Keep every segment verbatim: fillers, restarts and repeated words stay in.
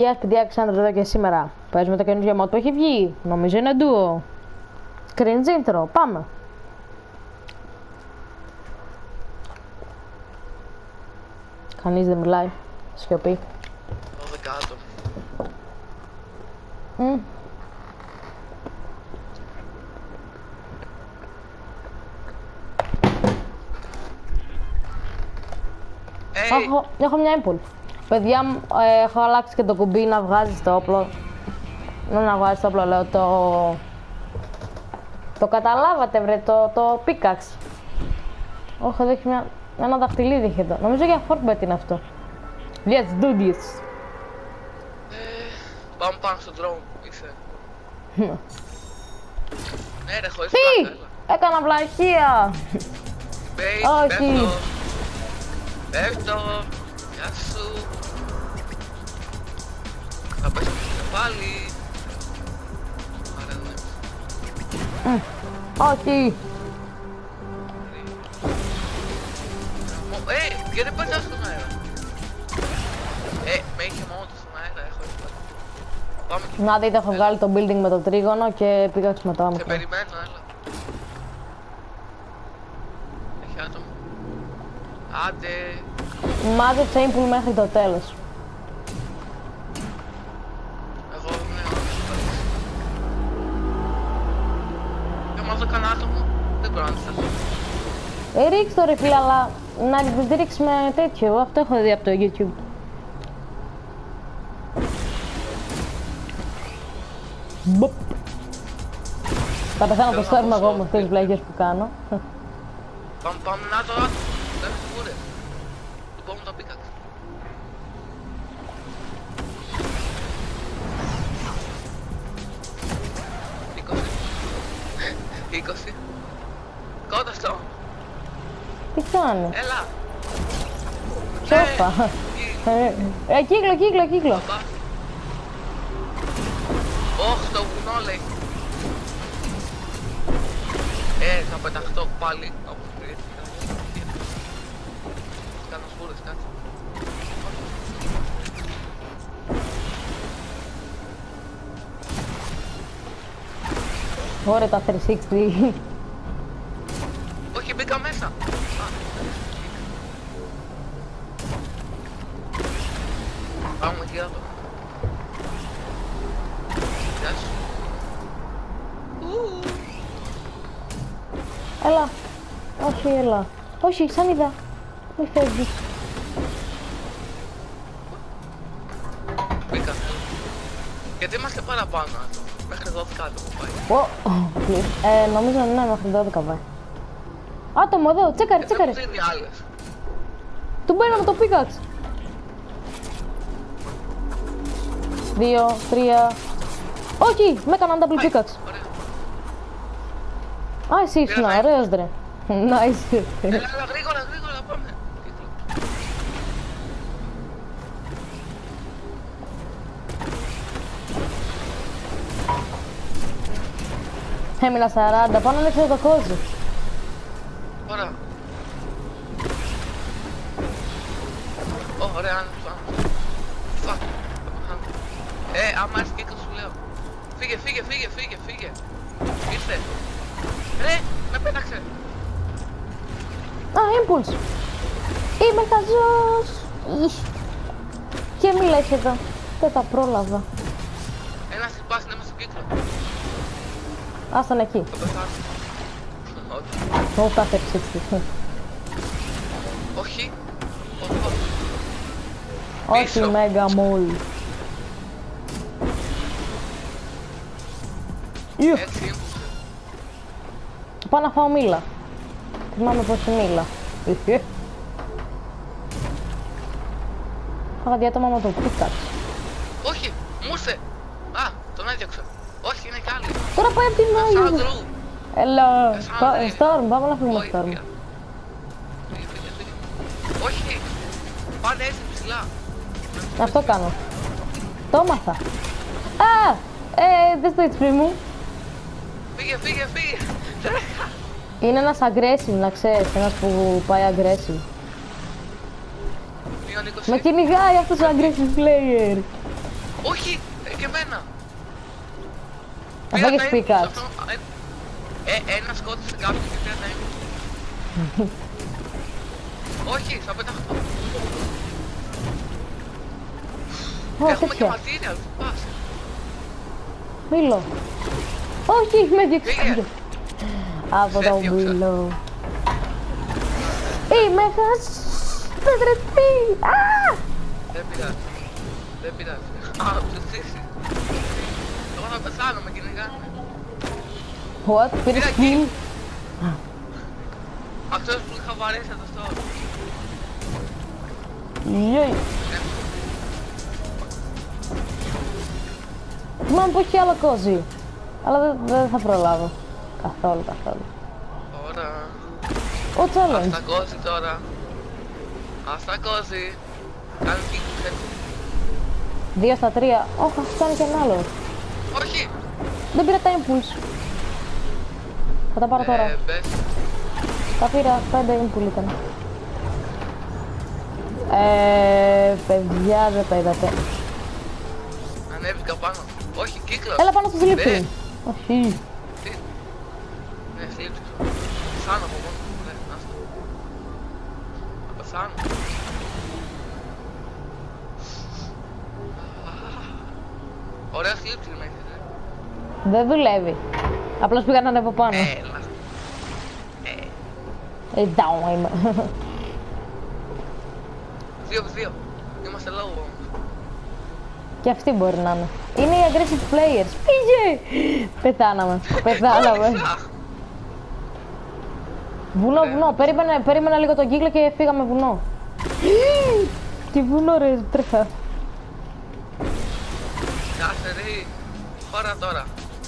Γεια παιδιά, Ξάνδρα εδώ και σήμερα παίζουμε το καινούργιο mod που έχει βγει. Νομίζω είναι duo. Cringe intro, πάμε. Κανείς δεν μιλάει, σιωπή. Εδώ κάτω. Mm. Hey. Έχω, έχω μια impulse. Παιδιά, ε, έχω αλλάξει και το κουμπί να βγάζεις το όπλο. Να βγάζεις το όπλο, λέω, το... Το καταλάβατε βρε, το, το pickaxe. Όχι, εδώ έχει μια... ένα δαχτυλίδι έχει εδώ. Νομίζω για Fortnite είναι αυτό. Let's do this. Ε, πάμε πάνω στο drone, είσαι. Ναι ρε, χωρίς Τι! πλάκα, έλα. Έκανα βλαχεία! Base, Όχι. πέφτω. Πέφτω. Γεια σου. Θα πέσω και πάλι. Άρα ναι. Όχι! Ε, γιατί πέτας στον αέρα. Ε, με είχε μόνο του στον αέρα, έχω εύκολα. Πάμε και... Να δείτε, έχω βγάλει το building με το τρίγωνο και πήγα μετά. Σε περιμένω, έλα. Έχει άτομο. Άντε. Μάζεψε impulse μέχρι το τέλος. Εγώ ναι, όχι. Και άμα δω κανένα άτομο, δεν μπορώ να αντισταθώ. Ε, ρίξ το ρε φίλε, αλλά να τη ρίξει με τέτοιο. Εγώ αυτό έχω δει από το YouTube. Μποπ. Θα πεθάνω το στέρμα εγώ με αυτές τις βλαγιές που κάνω. Πάμε, πάμε να το άτομο. Δεν φούρε. Του πω μου το πίκαξε. είκοσι. είκοσι. Κότα στο. Τι κάνει. Έλα. Σώπα. Ε, ε, κύκλο, κύκλο, κύκλο. Ωχ, το βουνό λέει. Ε, θα πεταχτώ πάλι. Κάνω σπούρες, κάτσε. Ωραία τα τριακόσια εξήντα. Όχι, μπήκα μέσα. Α, πάμε εκεί εδώ. Γεια σου. Ου. Έλα. Όχι, έλα. Όχι, σαν είδα. Μη φεύγεις. Μπήκα. Γιατί είμαστε παραπάνω άτομα. Μέχρι δώδεκα άτομα πάει. Ω, ε, νομίζω ναι, μέχρι δώδεκα πάει. Άτομο εδώ, τσέκαρε, Γιατί τσέκαρε. δεν μου δίνει άλλες. Του μπαίνω με το pickaxe. Δύο, τρία. Όχι, με έκαναν double Πάει. pickaxe. Ωραία. Α, εσύ ήσουν Πήρα ωραίος ρε. Nice. Έλα, έλα, γρήγορα, γρήγορα, πάμε. Έμεινα σαράντα, πάνω να έξω το κόζι. Ωραία. Ω, ωραία, άνοιξε, άνοιξε. Φακ. Ε, άμα έρθει κύκλος σου λέω. Φύγε, φύγε, φύγε, φύγε, φύγε. Ήρθε. Ρε, με πέταξε. Α, impulse. Είμαι χαζός. Ιχ. Και μη λες εδώ. Δεν τα πρόλαβα. Ένας τυπάς είναι μέσα στο κύκλο. Άσταν εκεί. Θα πεθάνω. Όχι. Ω, τα τριακόσια εξήντα. Όχι. Όχι. Όχι, Πίσω. μέγα μόλ. Έτσι ήμουν. Πάω να φάω μήλα. Θυμάμαι πως είναι μήλα. Φάγα διάτομα με το pickaxe. Όχι, μου ήρθε. Α, τον έδιωξα. Όχι, είναι κι άλλοι. Τώρα πάει απ' την Σαν άλλη. δρού. Έλα, Σαν πα- δρύ. Storm, πάμε να φύγουμε Όχι, Storm. φύγε. Φύγε, φύγε, φύγε. Όχι, πάνε έτσι ψηλά. Αυτό κάνω. Το έμαθα. Α, ε, δες το έιτς πι μου. Φύγε, φύγε, φύγε. Τρέχα. Είναι ένας aggressive, να ξέρεις, ένας που πάει aggressive. Μείον είκοσι. Με κυνηγάει αυτός ο aggressive player. Όχι, ε, και εμένα. Θα φάγεις πικάτς. Ε, ένα σκότωσε κάποιον και πήρα τα έμεινε. Όχι, θα πεταχτώ. Έχουμε και material, πού πας. Μήλο. Όχι, με διεξήγησε. Από το μήλο. Είμαι χαστρετή. Δεν πειράζει. Δεν πειράζει. Α, θα ψηφίσει. Εγώ θα πεθάνω, με κυνηγάνε. What, πήρες kill. Αυτός που είχα βαρέσει θα το στώ. Γιοι. Θυμάμαι που έχει άλλο κόζι. Αλλά δεν, δεν θα προλάβω. Καθόλου, καθόλου. Ωραία. Ο challenge. Ας τα κόζι τώρα. Ας τα κόζι. Κάνε κύκλους. Δύο στα τρία. Όχι, θα σου κάνει και ένα άλλο. Όχι. Δεν πήρα τα impulse. Θα τα πάρω τώρα. Ε, πες. Τα πήρα, πέντε impulse ήταν. Ε, παιδιά, δεν τα είδατε. Ανέβηκα πάνω. Όχι, κύκλος. Έλα πάνω στο Ναι. sleeping. Όχι. Τι. Ναι, sleeping. Πεθάνω από μόνο. Ναι, άστο. Θα πεθάνω. Ωραία sleeping με έχετε. Δεν δουλεύει. Απλώς πήγα να ανέβω πάνω. Έλα. Ε, down είμαι. Δύο δύο. Είμαστε λόγω όμως. Και αυτή μπορεί να είναι. Είναι οι aggressive players. Πήγε! Πεθάναμε. Πεθάναμε. Βουνό, βουνό. Περίμενα, περίμενα λίγο τον κύκλο και φύγαμε βουνό. Τι βουνό ρε, τρέχα. Κάσε ρε. Χώρα τώρα.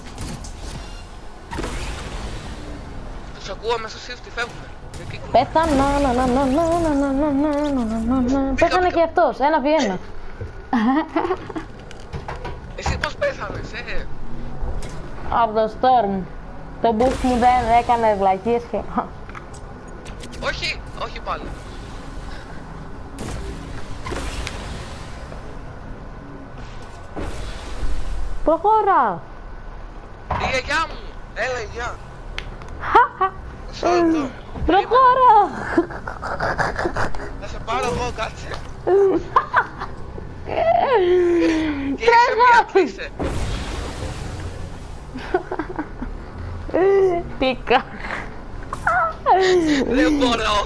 Τους ακούω μέσα στο shift, φεύγουμε. Πέθανα, να, να, να, να, να, να, να, να, να, να, να. Πέθανε και αυτός, ένα βι ένα. Εσύ πώς πέθανες, ε? Από το storm. Το boost μου δεν έκανε βλακίες και... Όχι, όχι πάλι. Προχώρα! Η γιαγιά μου! Έλα, γιαγιά! Μισό λεπτό. Προχώρα! Θα σε πάρω εγώ, κάτσε. Κλείσε μία, κλείσε. Πήκα. Δεν μπορώ.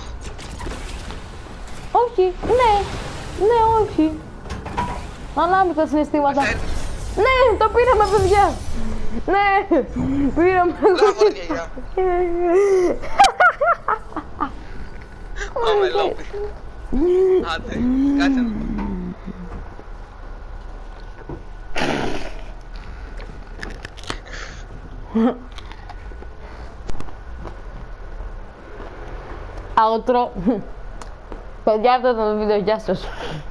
Όχι, ναι, ναι, όχι. Ανάμεικτα συναισθήματα. Ναι, το πήραμε, παιδιά. Ναι, πήραμε. Μπράβο, γιαγιά. Πάμε, λόπι. Άντε, κάτσε να πω. Outro. Παιδιά, αυτό ήταν το βίντεο, γεια σας.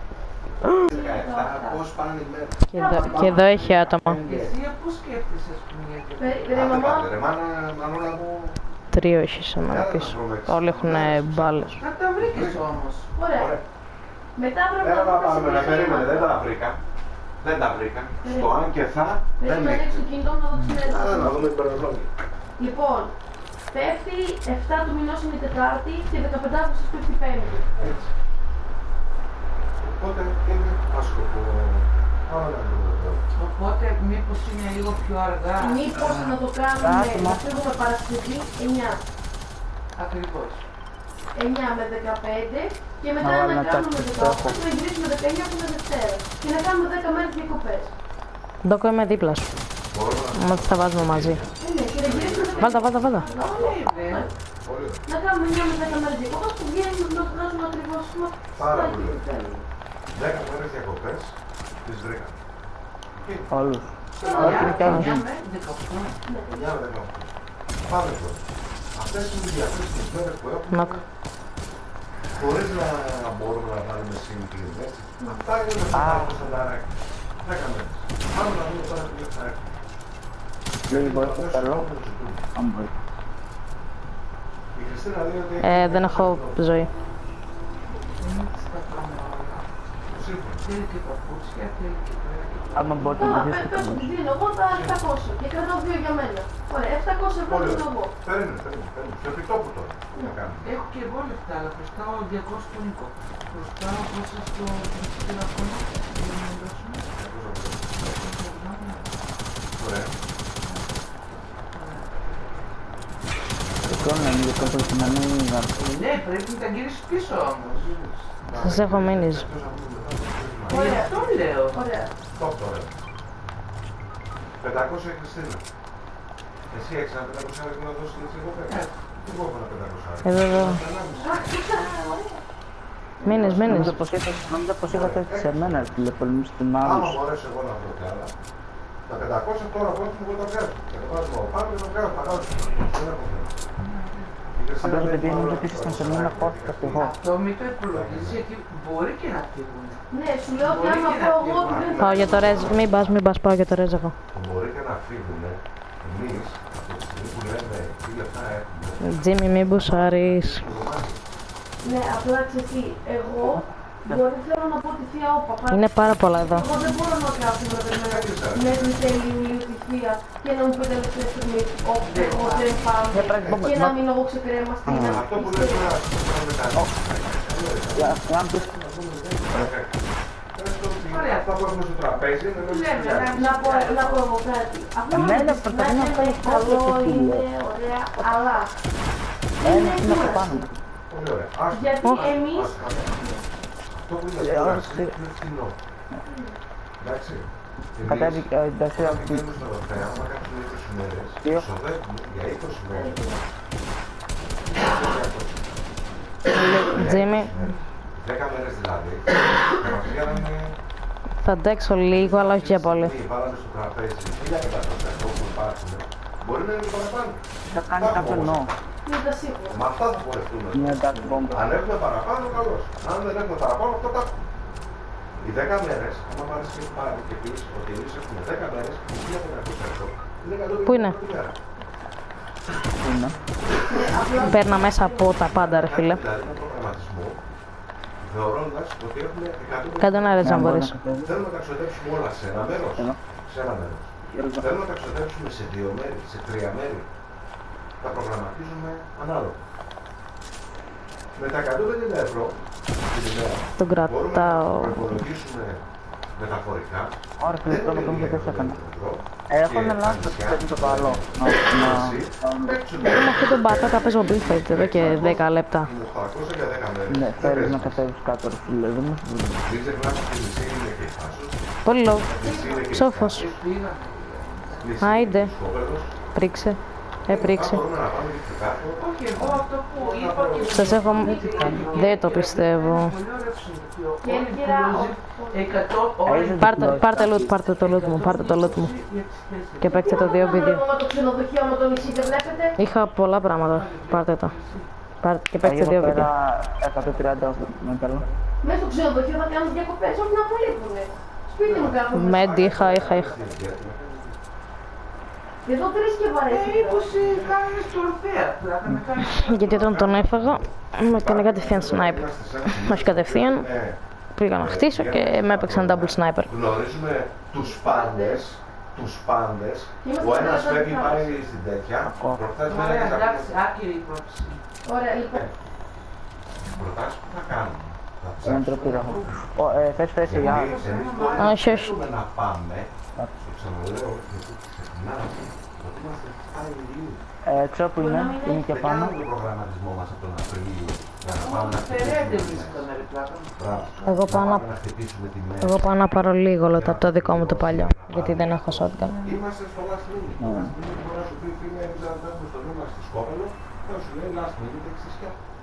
Πώς πάνε οι μέρες. Και εδώ, και εδώ έχει άτομα. Εσύ πώς σκέφτεσαι, ας πούμε, για το... Ρε μάνα, Μανώλα μου... Τρία έχεις εμένα πίσω. Όλοι έχουν μπάλες. Να τα βρήκες όμως. Ωραία. Μετά πρέπει Έλα να να πάμε, να περίμενε, δεν τα βρήκα. Δεν τα βρήκα. Στο αν και θα, δεν Πρέπει να ανοίξει το έχει. κινητό να δω τις Άρα να μέρες. δούμε την περνολόγια. Λοιπόν, πέφτει εφτά του μηνός είναι η Τετάρτη και δεκαπέντε Αυγούστου πέφτει η Πέμπτη. Έτσι. Οπότε είναι άσκοπο. Πάμε να δούμε εδώ. Οπότε μήπως είναι λίγο πιο αργά. Μήπως να το κάνουμε, να φύγουμε Παρασκευή εννιά. Ακριβώς. εννιά με δεκαπέντε και μετά Βάλε να ένα κάνουμε τάκτο, δεκαοκτώ στόχο. και να γυρίσουμε δεκαεννιά που είναι Δευτέρα. Και να κάνουμε δέκα μέρες διακοπές. Ντόκο, είμαι δίπλα σου. Μπορούμε να... Μα τα βάζουμε μαζί. Ε, ναι, και να γυρίσουμε δεκαεννιά. Βάλτα, βάλτα, βάλτα. Ναι. Πολύ ωραία. Να κάνουμε εννιά με δέκα μέρες διακοπές που βγαίνουν να βγάζουμε ακριβώς. Πάρα πολύ ωραία. Δέκα μέρες διακοπές, τις βρήκα. Όλους. εννιά τι κάνεις. με δεκαοκτώ. εννιά με δεκαοκτώ. Πάμε τώρα. Αυτές είναι οι διαθέσιμες μέρες που έχουμε, Νοκ. χωρίς να μπορούμε να κάνουμε συγκεκριμένες. Αυτά είναι τα πράγματα στα ταράκια. Δέκα μέρες. Πάμε να δούμε τώρα τι θα έχουμε. Λίγο έχω καλό. Αν μπορεί. Η Χριστίνα λέει ότι... Ε, δεν έχω ζωή. Εσύ σύμφωνο. Θέλει και παπούτσια, θέλει και πέρα. Άμα μπορείτε να Τώρα δείτε πες ότι δίνω εγώ τα επτακόσια και κρατάω δύο για μένα. Ωραία, επτακόσια ευρώ Πολύ δίνω ωραία. εγώ. Παίρνει, παίρνει, παίρνει. Στο επιτόπου τώρα. Τι να κάνουμε. Έχω και εγώ λεφτά, αλλά χρωστάω διακόσια στον Νίκο. Χρωστάω πόσα στο τηλέφωνο για να μου δώσουν. Ωραία. εικόνα είναι για το προκειμένου να... Ναι, πρέπει να τα γυρίσεις πίσω όμως. Σας έχω μείνει. Γι' αυτό λέω. Ωραία. Top τώρα. πεντακόσια η Χριστίνα. Εσύ έχεις ένα πεντακόσια να δώσεις την εγώ πέρα. Δεν μπορώ να πεντακόσια. Εδώ, εδώ. Μείνες, μείνες. Νόμιζα πως είχα- νόμιζα πως είχατε έρθει σε μένα τηλεφωνήμου στην Άμα άλλους. μπορέσω εγώ να βρω κι άλλα, τα πεντακόσια τώρα που έχουμε εγώ τα βγάζω. Και τα βάζω από πάνω και τα βγάζω, τα βγάζω. Δεν έχω θέμα. Η Χριστίνα Απλά λέει, επειδή «Πάμε νόμιζα να ότι ήσασταν σε πεντακόσια μένα να χώθηκα έχει και εγώ. Αυτό μην το υπολογίζεις γιατί μπορεί και να φύγουν. Ναι, σου λέω ότι άμα πω εγώ ότι δεν Πάω για το ρέζ. Μην πας, μην πας, πάω για το ρέζ εγώ. Μπορεί και να φύγουν εμείς από τη στιγμή που λέμε τι λεφτά έχουμε. Τζίμι, μην μπουσάρεις. Ναι, απλά ξέρεις τι, εγώ μπορεί θέλω να πω τη θεία όπα. Πάρα- Είναι πάρα πολλά εδώ. Εγώ δεν μπορώ να κάτσω να περιμένω μέχρι τέλη Ιουλίου τη θεία και να μου πει τελευταία στιγμή όπου εγώ δεν πάμε και να μείνω εγώ ξεκρέμαστη. να Αυτό που πιστεύω. λέμε τώρα είναι τα Για- για να πεις- Ωραία. Αυτά που έχουμε στο τραπέζι είναι μέσα Λέμε, στις να- να πω να πω εγώ κάτι. Αυτό Ναι, να ναι, να προσπαθεί να είναι βγάλει καλό, κάτι από είναι το ωραία, αλλά Ένα είναι είναι από κούραση. πάνω. Πολύ ωραία. Άστο. Γιατί Ωχ. εμείς Άστο, άστο. Αυτό που είναι Ε, κούραση όχι. είναι φθηνό. Εντάξει. Κατέβηκε η εντασία Εμείς, αυτή. πηγαίνουμε στο Ορφέα, άμα κάτσουμε είκοσι μέρες, Δύο. ξοδεύουμε για είκοσι μέρες. Τζίμι, δέκα μέρες δηλαδή. Θα μας βγαίνανε θα αντέξω λίγο, αλλά όχι για πολύ. Βάλαμε στο τραπέζι χίλια εκατό που υπάρχουν. Μπορεί να είναι παραπάνω. Θα κάνει κάποιο νο. είναι τα σίγουρα. Με αυτά θα πορευτούμε. Μια dark bomb. Αν έχουμε παραπάνω, καλώς. Αν δεν έχουμε παραπάνω, αυτό τα έχουμε. Οι δέκα μέρες, άμα πάρεις και πάρει και πεις ότι εμείς έχουμε δέκα μέρες, χίλια πεντακόσια ευρώ. Είναι εκατό Πού είναι? τη μέρα. Είναι. Παίρνα μέσα από τα πάντα, ρε φίλε. Δηλαδή με προγραμματισμό, θεωρώντας ότι έχουμε εκατό Κάντε ένα ρέζ αν Ναι, μπορείς. μπορεί να κατέβει. Θέλουμε να τα ξοδέψουμε όλα σε ένα μέρος. Εδώ. Σε ένα μέρος. Εδώ. Θέλουμε να τα ξοδέψουμε σε δύο μέρη, σε τρία μέρη. Τα προγραμματίζουμε ανάλογα. Με τα εκατόν πενήντα ευρώ την ημέρα Τον μπορούμε να κρατάω. το υπολογίσουμε μεταφορικά. Ωραία, φίλε, Δεν τώρα είναι το λίγα δεν θα έκανα. εκατόν ευρώ. Έχω ένα λάθος που πρέπει να το βάλω. Να- Εσύ, να- παίξουμε Με αυτό τον πατάτα παίζω Bullfight εδώ και δέκα λεπτά. με οκτακόσια για δέκα μέρες. Ναι, Δεν θέλεις παίζει. να κατέβεις κάτω, ρε φίλε. Δεν μου σου Μην ξεχνάς ότι η μισή είναι και η Θάσος, Πολύ low. η μισή είναι και η Ψόφος. Θάσος, Πήγαμε. μισή Άιντε. είναι και η Σκόπελος. Πρίξε. Έπριξε. Μπορούμε να πάμε και κάτω. Όχι, εγώ αυτό που είπα και Σας έχω... Δεν το πιστεύω. πολύ ωραίο ψηφίο. Και Όλοι κύρια, πλούζοι, εκατό ώρες Έχεις Πάρτε, πάρτε loot, πάρτε το loot μου, πάρτε το loot μου. για τις θέσεις. Και παίξτε το δύο βίντεο. Με το ξενοδοχείο με το νησί δεν βλέπετε. Είχα πολλά πράγματα. Πάρτε τα. Πάρτε και παίξτε δύο εδώ βίντεο. πέρα εκατόν τριάντα με καλό. Μέσα στο ξενοδοχείο θα κάνουν διακοπές, όχι να μου λείπουνε. Σπίτι μου κάθομαι. Μέντι, είχα, είχα, είχα. Εδώ τρεις και Ε, βαρέθηκα. είκοσι κάνουμε στο Ορφέα. Θα είχαμε κάνει. Γιατί όταν τον έφαγα, με έκανε κατευθείαν sniper. Όχι κατευθείαν, Ναι. πήγα να χτίσω και με έπαιξαν double sniper. Γνωρίζουμε τους πάντες, τους πάντες, Είμαστε ο ένας καλά, φεύγει καλά. πάει στην τέτοια, προχτές Ωραία, μέρα εντάξει, άκυρη υπόψη. Ωραία, λοιπόν. προτάσεις που θα κάνουμε. Θα Είναι ψάξουμε. ντροπή, ρε. Ω, ε, θες θέση, Γιατί για. εμείς μπορεί Όχι, να όχι. θέλουμε να πάμε, στο ξαναλέω, γιατί ξεχνάμε, ότι είμαστε εφτά Ιουλίου. Ε, ξέρω που είναι, είναι και Δεν πάνω. κάνουμε τον προγραμματισμό μας από τον Απρίλιο για να πάμε να Φερέντε χτυπήσουμε τη βρίσκαμε ρε πλάκα. Μπράβο. Εγώ πάω να- πάμε να χτυπήσουμε τη μέρα. Εγώ πάω να πάρω λίγο loot από το δικό μου το παλιό. Γιατί δεν έχω shotgun. Είμαστε στο last minute. Το last minute μπορεί να σου πει φίλε, εμείς αν δεν έχουμε στο νου στη Σκόπελο, θα σου λέει last minute εξής και αυτό.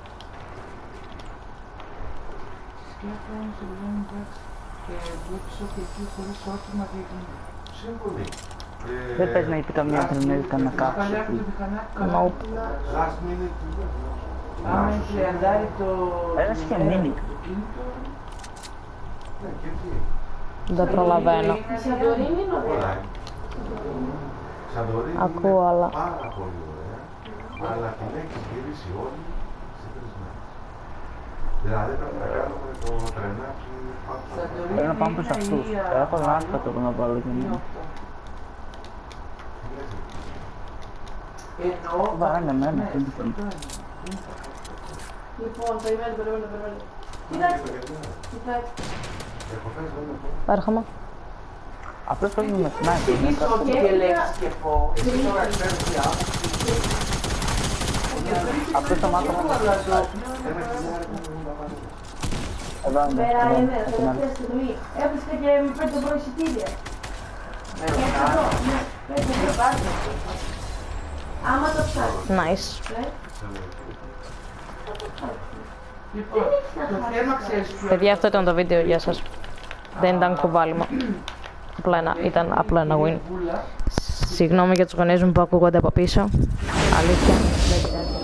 Σκέφτομαι όμως το βγαίνουν εντάξει. Και δόξω και εκεί χωρίς όχημα δείχνει. Σύμφωνοι. Ε, Δεν παίζει να είπε καμία τρενέρη κανένα Παλιά κάψο. από το μηχανάκι καλά. Nope. last minute. Άμα είναι τριαντάρι το... Ένας είχε μείνει. το κινητό. Ναι, και τι. Δεν προλαβαίνω. Η Σαντορίνη είναι ωραία. Ωραία. Σαντορίνη Ακούω, είναι αλλά- πάρα πολύ ωραία, αλλά την έχεις γυρίσει όλη σε τρεις μέρες. Δηλαδή πρέπει να κάνουμε το τρενάκι πάντα. Πρέπει να πάμε προς αυτούς. Έχω λάθος το να βάλω και μόνο. Εννοώ... Βάρανε εμένα. Λοιπόν, περιμένω, περιμένω, περιμένω. Κοιτάξτε, κοιτάξτε. Έρχομαι. Απλώς πρέπει με σνάιπερ. Πίσω και λέξεις και πω. Εσύ τώρα ξέρεις τι Απλώς το μάθαμε. Εδώ είναι. Πέρα είναι, τελευταία στιγμή. Έβρισκα και με πέντε προεισιτήρια. Και εδώ, ναι, πέντε δεν βάζει. Άμα το ψάχνεις. Nice. Ναι. Λοιπόν, το θέμα ξέρεις ποιο. Παιδιά, αυτό ήταν το βίντεο. Γεια σας. Δεν ήταν κουβάλιμα. Απλά ένα, ήταν απλά ένα win. Συγγνώμη για τους γονείς μου που ακούγονται από πίσω. Αλήθεια. Δεν πειράζει.